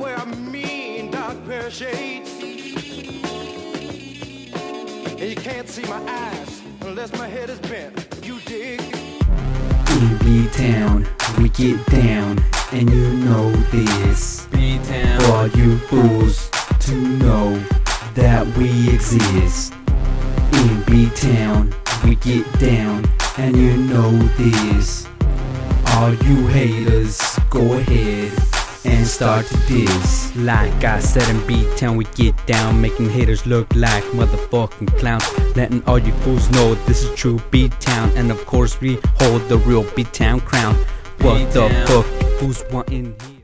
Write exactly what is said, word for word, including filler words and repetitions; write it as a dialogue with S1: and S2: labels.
S1: wear a mean dark pair of shades, and you can't see my eyes unless my head is bent. You dig?
S2: In B-Town, we get down, and you know this.
S3: B-Town,
S2: For all you fools to know that we exist. In B-Town, we get down, and you know this. All you haters, go ahead and start to diss.
S3: like I said, in B-Town we get down, making haters look like motherfucking clowns, letting all you fools know this is true B-Town, and of course we hold the real B-Town crown. What the fuck you fools want in here?